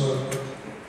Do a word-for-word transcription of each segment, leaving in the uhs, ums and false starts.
समर्पित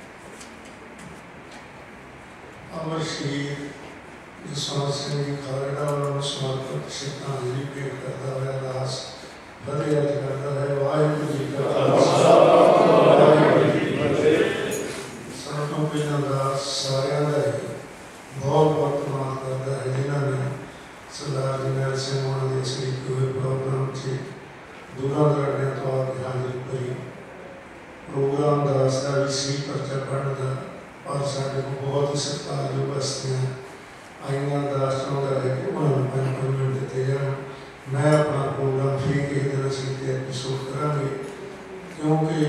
अमर शहीद जसवंत सिंह जी खालड़ा उन्होंने समर्पित श्रद्धांजलि भेंट करता हुआ अरदास फतेह अर्ज करता है। वाहिगुरू जी का खालसा वाहिगुरू जी की फतेह। संतों की अरदास सारियां दा ही बहुत बहुत धन्यवाद करता है जिन्होंने सरदार जरनैल सिंह उन्होंने शरीक हुए प्रोग्राम से दूर दराड़े तो आके हाजिर करी। प्रोग्राम का रास्ता भी सी परचा पढ़ने का और साढ़े को बहुत ही सत्कारयोग हस्तियाँ आईया अरदास चाहता है कि उन्होंने पाँच पाँच मिनट दिते जान। मैं अपना प्रोग्राम फिर किसी दिन असीं एपीसोड करांगे क्योंकि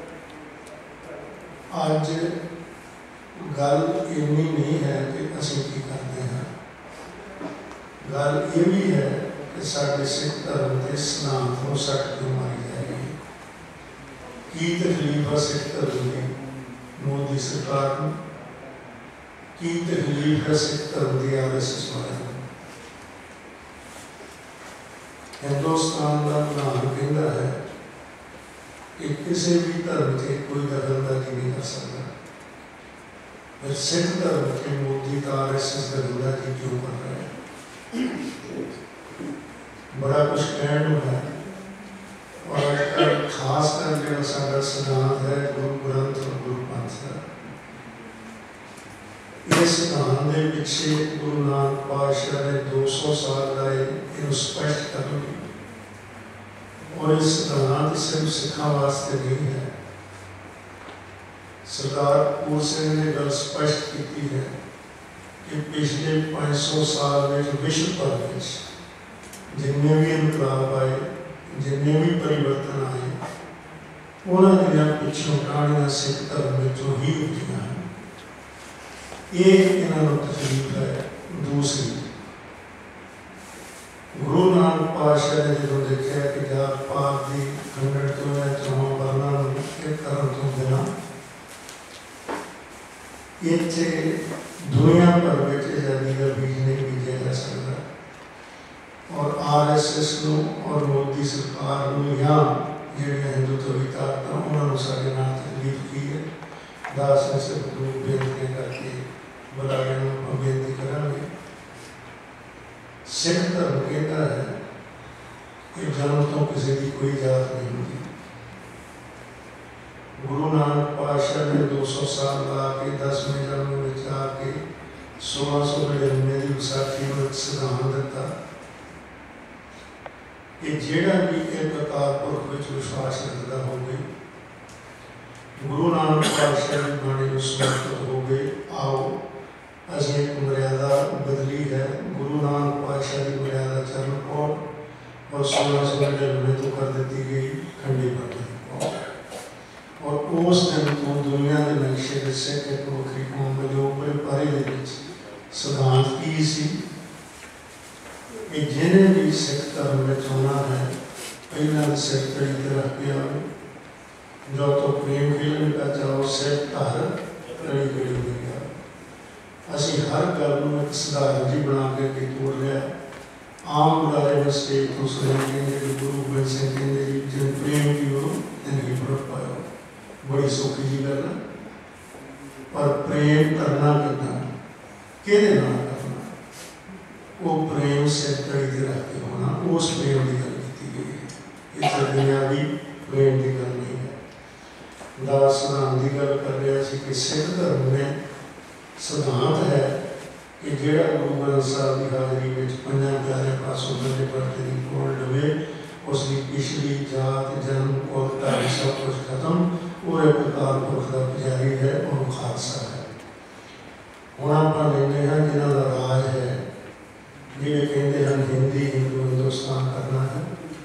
अज गल इन्नी नहीं है कि असीं की करते हैं, गल ये भी है कि साढ़े सिख धर्म के सिद्धांत को सट क्यों मारी जाएगी। की तकलीफ है सिख धर्म की मोदी सरकार को, की तकलीफ है सिख धर्म की आर एस एस वाले। हिंदुस्तान का प्रधान कहता है कि किसी भी धर्म से कोई दखलंदाजी नहीं कर सकता, फिर सिख धर्म के मोदी का आर एस एस दखलंदाजी क्यों कर रहा है। बड़ा कुछ कहना है और खास कर जो साडा सिद्धांत है गुरु ग्रंथ और गुरु पंथ का, इस सिद्धांत के पिछे गुरु नानक पातशाह ने दो सौ साल लाए इन स्पष्ट करने और इस सिद्धांत सिर्फ सिखों वास्ते नहीं है। सरदार कपूर सिंह ने गल स्पष्ट की है कि पिछले पाँच सौ साल में विश्व भर में जिन्ने भी इनकलाब आए, जिन्ने भी परिवर्तन आए, उन्होंने पिछों कहानियां सिख धर्म जो ही उठिया हैं। ये इन्होंने तकलीफ है। दूसरी, गुरु नानक पातशाह ने जो देखा कि जात पात की खंडन तो या चौं वर्णा करन तो बिना इत्थे दुनिया भर में आज़ादी का बीज नहीं बीजा जा सकता और आर एस एस और मोदी सरकार या ਜਿਹੜੀਆਂ ਹਿੰਦੂਤਵੀ ਤਾਕਤਾਂ ਉਹਨਾਂ ਨੂੰ ਸਾਡੇ ਨਾਲ ਤਕਲੀਫ ਕੀ ਹੈ। ਦਾਸ ਨੇ ਸਿਰਫ ਦੋ ਬੇਨਤੀਆਂ ਕਰਕੇ ਬੁਲਾਰਿਆਂ ਨੂੰ ਆਪਾਂ ਬੇਨਤੀ ਕਰਾਂਗੇ। ਸਿੱਖ ਧਰਮ ਕਹਿੰਦਾ ਹੈ ਕਿ ਜਨਮ ਤੋਂ ਕਿਸੇ ਦੀ ਕੋਈ ਜਾਤ ਨਹੀਂ ਹੁੰਦੀ। ਗੁਰੂ ਨਾਨਕ ਪਾਤਸ਼ਾਹ ਨੇ दो सौ ਸਾਲ ਲਾ ਕੇ ਦਸਵੇਂ ਜਨਮ ਵਿੱਚ ਆ ਕੇ सोलह सौ नड़िनवे की विसाखी में एक सिद्धांत दिता कि जेड़ा भी एक अकाल पुरख में विश्वास रखता हो गए, गुरु नानक पातशाह की बाणी को समर्पित हो गए। आओ असीं एक मर्यादा बदली है, गुरु नानक पातशाह की मर्यादा चरण कौर और सोलह सौ नड़िनवे तो कर दी गई खंडी पर और उस दिन तो दुनिया के नक्शे के सिख एक वक्री कौम जो बड़े पारे सिद्धांत की सी कि जिन्हें भी सिख धर्म में आना है पहला सिर कड़ी ते रख के आओ, जो तो प्रेम खेलन का चाहो सिर धर कड़ी कड़ी हो गया। असी हर गल में एक सधारण जी बना के के तोड़ लिया। आम बुलारे में स्टेज तो सुने कहेंगे कि गुरु गोबिंद सिंह कहेंगे जिन प्रेम की हो जिंदगी बढ़ पाओ, बड़ी सौखी जी गल है। पर प्रेम करना कितना कि करना, वो प्रेम सिर कड़ी ते रख के होना, उस प्रेम की गल की गई है। इस दुनियावी प्रेम की गल नहीं है। दास सिद्धांत की गल कर रहा सी कि सिख धर्म में सिद्धांत है कि जेड़ा गुरु ग्रंथ साहब की हाजरी में पंजा प्यारे पासों बड़े पड़ते की कोल डवे उसकी पिछली जात जन्म और तारीख सब कुछ खत्म और एक अकाल पुरख का पुजारी है और खालसा है। हम आप लेंगे हैं जिन्हों का राज है, जिन्हें कहते हैं हिंदी हिंदू हिंदुस्तान करना है।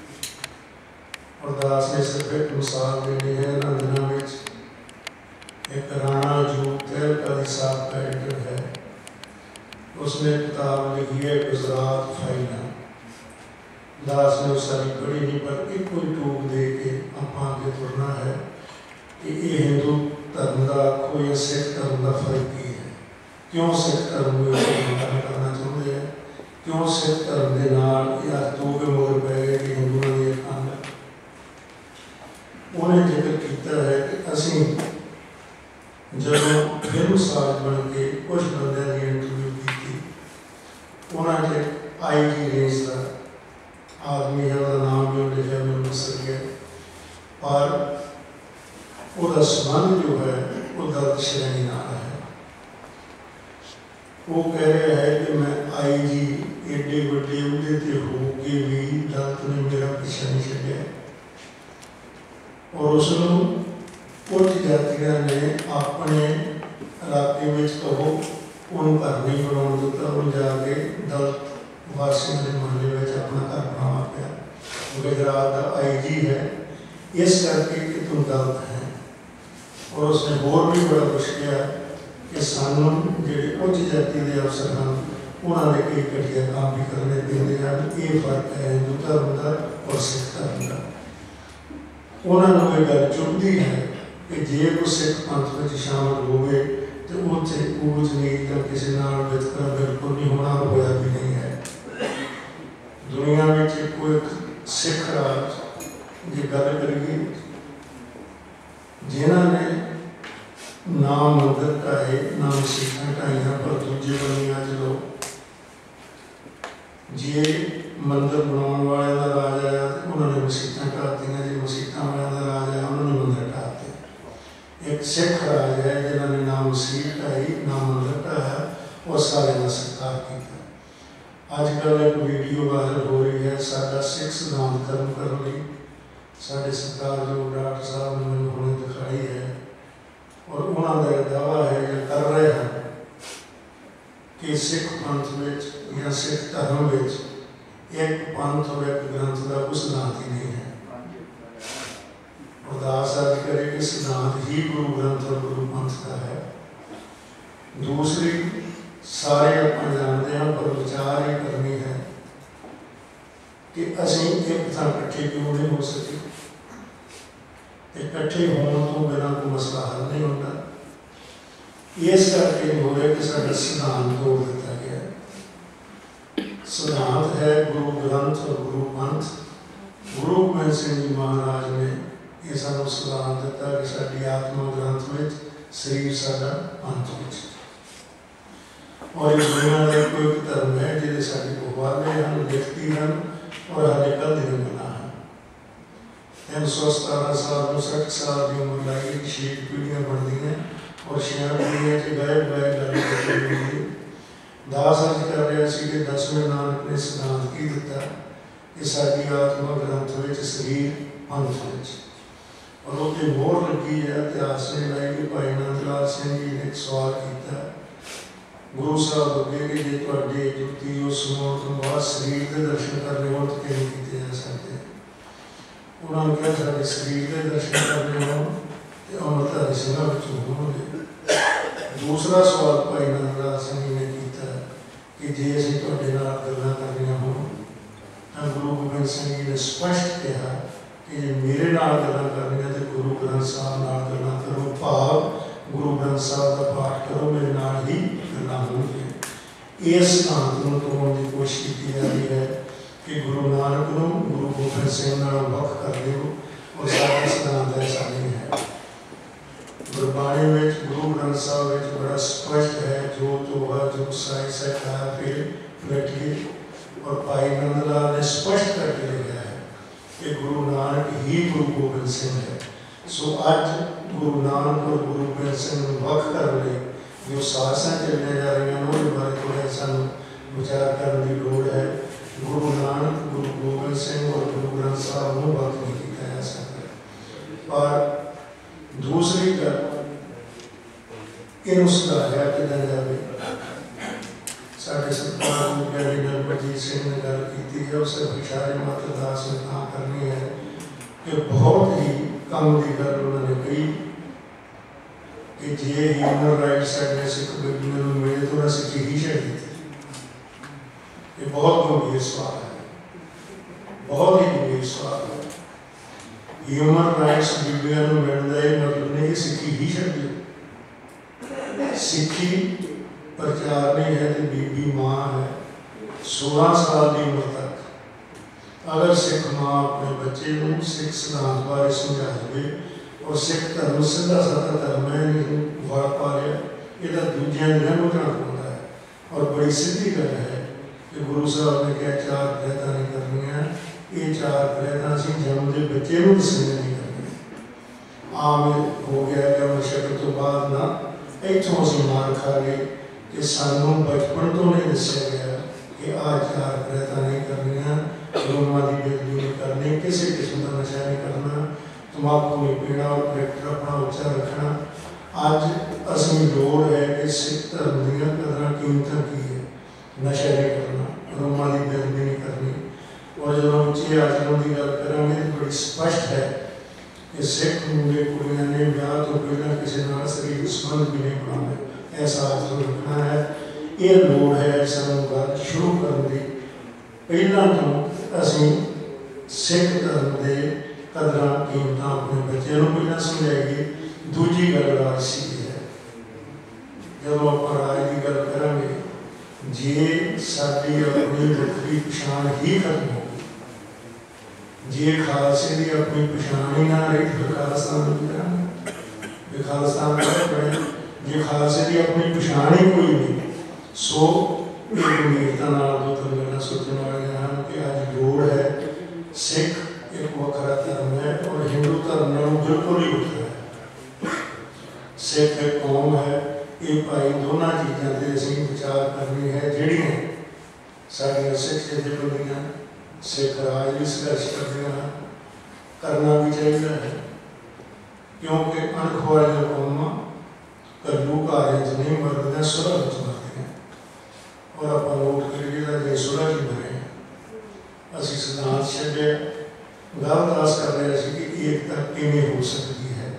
और दास ने सिर्फ एक मिसाल देनी है। इन दिनों में एक राणा जो तेल का हिसाब का एडिटर है, उसने किताब लिखी है गुजरात फाइल। दास ने उस सारी पढ़ी नहीं पर एक कोई टूक दे के आप आगे तुरना है कि ये हिंदू धर्म का कोई सिख धर्म का फर्क ही है। क्यों सिख धर्म में करना चाहते हैं, क्यों सिख धर्म के नाल या तो के मगर पै गए कि हिंदुओं ने एक काम उन्हें जिक्र किया है कि असी ਜਦੋਂ फिल्म साज बन के कुछ बंदे की इंटरव्यू की, उन्होंने आई जी रेंज का आदमी है, वह नाम भी लिखा मैं मसर गया, पर उसका संबंध जो है वो दर्द श्रेणी नाल है। वो कह रहा है कि मैं आई जी एडे बड़े उहदे ते हो के भी दर्द ने मेरा पीछा नहीं छड्डिया, और उसनूं कुछ जातियां ने अपने इलाके में कहो उन्होंने घर नहीं बनाने दिता, उन्हें जाके दलित वासियों के महल्ले में अपना घर बनाना पाया। गुजरात का आई जी है इस करके कि तुम दलित हैं, और उसने होर भी बड़ा कुछ किया कि सानू जो उच्च जाति के अफसर हैं उन्होंने कई घटिया काम भी करने देते हैं। ये फर्क है हिंदू धर्म का और सिख धर्म का। उन्होंने कोई गल चुभती है कि जे कोई सिख पंथ में शामिल होवे तो उत्थे ऊंच नीच का किसी नाल वितकरा बिल्कुल नहीं होना, होया भी नहीं है। दुनिया में कोई सिख राज की गल करिए जिन्होंने नाम मंदिर ढाए नाम सीखा ढाइया, पर दूजे बनिया जो जे मंदिर बनाने वाले का राज आया तो उन्होंने मसीतां ढातियां, जो मसीतां वाले का राज आया उन्होंने मंदिर ढाते। एक सिख राज है जिन्होंने ना मसीत ढाई ना मंदिर ढाया और सारे का सत्कार किया। अजकल एक वीडियो वायरल हो रही है, साडा सिख सिद्धांत खत्म करने लई साडे सरकार जो डॉक्टर साहब ने मैंने हुणे दिखाई है, और उन्होंने दावा है या कर रहे हैं कि सिख पंथ में या सिख धर्म में एक पंथ और एक ग्रंथ का कोई सिद्धांत ही नहीं है। अरदास अर्ज करे कि सिद्धांत ही गुरु ग्रंथ और गुरु पंथ का है। दूसरी सारे आप जानते हैं, पर विचार ये करनी है कि असीं एक थां इकट्ठे क्यों नहीं हो सके। इकट्ठे होने तो बिना कोई मसला हल नहीं होता। इस करके हो रहा कि साडा सिद्धांत तोड़ दिता गया। सिद्धांत है गुरु ग्रंथ और गुरु पंथ। गुरु गोबिंद सिंह जी महाराज ने ये सानू सिद्धांत दिता कि साडी आत्मा ग्रंथ में, शरीर साडा पंथ में। और इस दुनिया का कोई धर्म है जिहदे साडे गवाले हैं, लिखती हैं और हले कल दिन बना है। तीन सौ सतारह साल तो सठ साल की उम्र लाई, छे पीढ़ियां बनती हैं और छे पीढ़ियां च गायब गायब गल करती। दास अर्ज कर रहा सी कि दसवें नानक ने सिद्धांत की दिता कि साडी आत्मा ग्रंथ में, शरीर पंथ में। और उसकी मोहर लगी है इतिहास ने लाई कि भाई नंद लाल सिंह जी ने एक सवाल किया गुरु साहब अगे कि जे तुहाडी जुती उस मोहर तो बाद शरीर के दर्शन करने हो तो किवें कीते जा सकते। उन्होंने कहा साडे शरीर के दर्शन करने हो तो अमृतधारी सिंहां विचों होणगे। दूसरा सवाल भाई नंद लाल सिंह जी ने किया कि जे असीं तुहाडे नाल गल्लां करनियां होण तां गुरु गोबिंद सिंह जी ने स्पष्ट कहा कि जे मेरे नाल गल्लां करनियां तो गुरु ग्रंथ साहब नाल गल्लां करो, भाव गुरु ग्रंथ साहब का पाठ करो, मेरे नाल ही गल्लां होणगीआं। इस सिद्धांत नूं तोड़न की कोशिश की जा रही है कि गुरु नानक नूं गुरु गोबिंद सिंह नाल वख कर दिओ, और साडा सिद्धांत ऐसा नहीं है। गुरबाणी में गुरु ग्रंथ साहब में बड़ा स्पष्ट है जो तो वह जो साई से खाया फिर लटिए। और भाई नंदलाल ने स्पष्ट करके लिखा है कि गुरु नानक ही गुरु गोबिंद सिंह है। सो अज गुरु नानक और गुरु गोबिंद सिंह वख कर ले जो साहसां चलिया जा रही हैं उहदे बारे थोड़ा सानूं विचार करने की लोड़ है। गुरु नानक गुरु गोबिंद सिंह और गुरु ग्रंथ साहब नूं वख नहीं किया जा सकता। पर दूसरी गल इनूं सुधारिया किदां जावे। साडे सरकार प्यारे नरबजीत सिंह ने गल की है, उस इशारे मात्र दास ने तां करनी है कि बहुत ही कम की गल उन्होंने कही कि जे ह्यूमन राइट्स साडे सिख बच्चियों को मिले तो असीं ही छड्ड दित्ते। ये बहुत गंभीर सवाल है, बहुत ही गंभीर सवाल है। ह्यूमन राइट्स बीबियों को मिलता है मतलब नहीं कि सिखी ही छड्ड दिओ। सिखी प्रचार नहीं है तो बीबी माँ है सोलह साल की उम्र तक अगर सिख माँ अपने बच्चे को सिख सिद्धांत बारे समझा दे और सिख धर्म सीधा साधा धर्म है, नहीं वार पा रहा, यह दूजिया दियाँ बुझाना पाता है। और बड़ी सीधी गल है कि गुरु साहब ने कहा चार गलैतां नहीं करनियां, ये चार गलैतां असीं जन्मदे बच्चे नूं दसणियां नहीं करनियां। आम हो गया कि मशक्कत तो बाद ना इत्थों असीं मार खा गए कि सानूं बचपन तो नहीं दस्सिया गया कि आ चार गलैतां नहीं करनियां, गुरुआं दी बेअदबी नहीं करनी, किसी किस्म का नशा नहीं करना, तंबाकू नहीं पीना और करैक्टर अपना उच्चा रखना। अज असीं लोड़ है कि सिख धर्म दीयां कदरां कीमतां की है, नशा नहीं करना, गुरुआं दी बेअदबी नहीं करनी। और जो उच्चे आचरण की गल करांगे तो बड़ी स्पष्ट है कि सिख मुंडे कुड़ियां ने विआह तो पहला किसी नाल शरीर संबंध भी नहीं बनाना, ऐसा आचरण रखना है। ये लोड़ है सानूं गल शुरू करने की। पहला तो असीं सिख धर्म के कदरां कीमतां अपने बच्चों को पहला समझाइए। दूजी गल राजसी है, जब आप राज की गल करांगे, जे साडी अपनी वक्री पछाण ही खत्म हो, जे खालसे की अपनी पछाण ही ना रही तो खालिस्तान की करांगे, खालिस्तान पड़े जे खालसे की अपनी पछाण ही कोई नहीं। सो एक गंभीरता दो तीन गल्लां सोचने वाली हैं कि अज लोड़ है, सिख एक वखरा धर्म है और हिंदू धर्म नालों बिल्कुल ही वखरा है। सिख एक कौम है, ये भाई दोनों चीज़ों से असीं विचार करनी है जिहड़ियां साडियां सिख जथेबंदियां सिख राज भी संघर्ष करदियां हैं, करना भी चाहिए है, क्योंकि अणख वालियां कौमां घरेलू घारियां च नहीं मरदियां, सुलह विच मरदियां। और आप नोट करिए जे सुलह च मरे असीं सिद्धांत छड्डिया, गल दस कर रहे सी कि एकता किवें हो सकती है।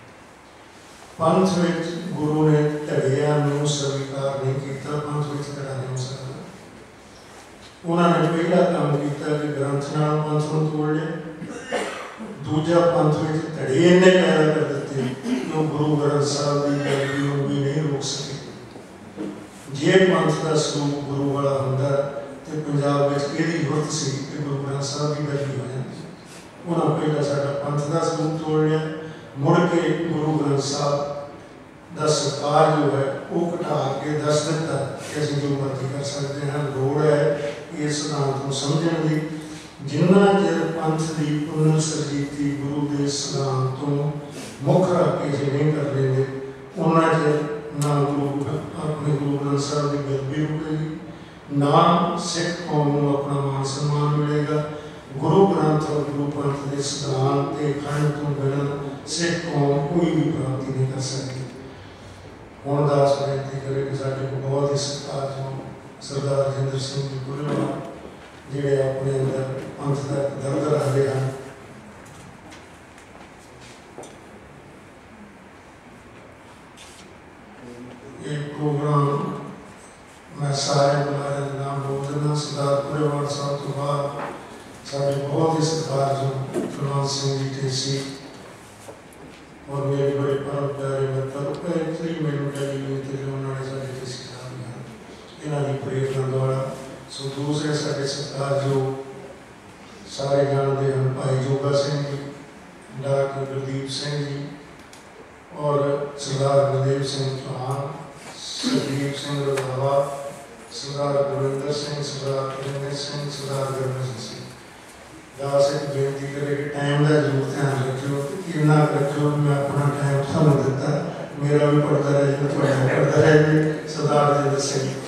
पंथ विच गुरु ने धड़ियां नूं स्वीकार नहीं किया, पंथ विच धड़ा नहीं हो सकता। उन्होंने पहला काम किया कि ग्रंथ नाल पंथ नूं तोड़ लिया, दूजा पंथ विच धड़े इन्ने पैदा कर दिते कि गुरु ग्रंथ साहब की बेअदबी नूं भी नहीं रोक सके। जे पंथ का स्वरूप गुरु वाला हुंदा तो पंजाब में यही जरूरत सी कि गुरु ग्रंथ साहब की बेअदबी हो जाती। उन्होंने पहला साडा पंथ का स्वरूप तोड़ लिया, मुड़ के गुरु ग्रंथ साहब का सत्कार जो है वो घटा के दस दिता कि असीं जो मर्जी कर सकते हैं। लोड़ है इस सिद्धांत को समझने की, जिन्ना चिर पंथ की पुनर सरजीती गुरु के सिद्धांत तो मुख रख के जे नहीं कर लेंगे, उन्ना चिर ना गुरु अपने गुरु ग्रंथ साहब की बेअदबी रुकेगी, ना सिख कौम को अपना मान सम्मान मिलेगा। गुरु ग्रंथ और गुरु पंथ के सिद्धांत के खंड तो बिना सिख कौम कोई भी प्राप्ति नहीं कर सकती। हुण दास बेनती करे कि साडे को बहुत ही सत्कारयोग सरदार राजेंद्र सिंह जी गुरेवाल जिहड़े अपने अंदर पंथ का दर्द रखते हैं, ये प्रोग्राम मैं सारे बुलाए नाम बोल देना। सरदार गुरेवाल साहब तो बाद साढ़े बहुत ही सत्कारयोग फरमान सिंह जी ढेसी और मेरे बड़े परम प्यारे मित्र इतनी मैनू टेलीविजन से उन्होंने साढ़े ढेसी साहब हैं, इन्हों की प्रेरणा द्वारा। सो दूसरे साढ़े सत्कारयोग सारे जानते हैं भाई जोगा सिंह जी, डॉक्टर गुरदीप सिंह जी और सरदार गुरदेव सिंह चौहान, सुखदीप सिंह रंधावा, सरदार गुरविंदर सिंह, सरदार करिंदर सिंह, सरदार गुरबचन सिंह। दास एक बेनती करे कि टाइम का जरूर ध्यान रखियो, इन्ना रखियो मैं अपना टाइम थानू दिता, मेरा भी पढ़ता रहे, पढ़ता रहे सरदार राजेंद्र सिंह।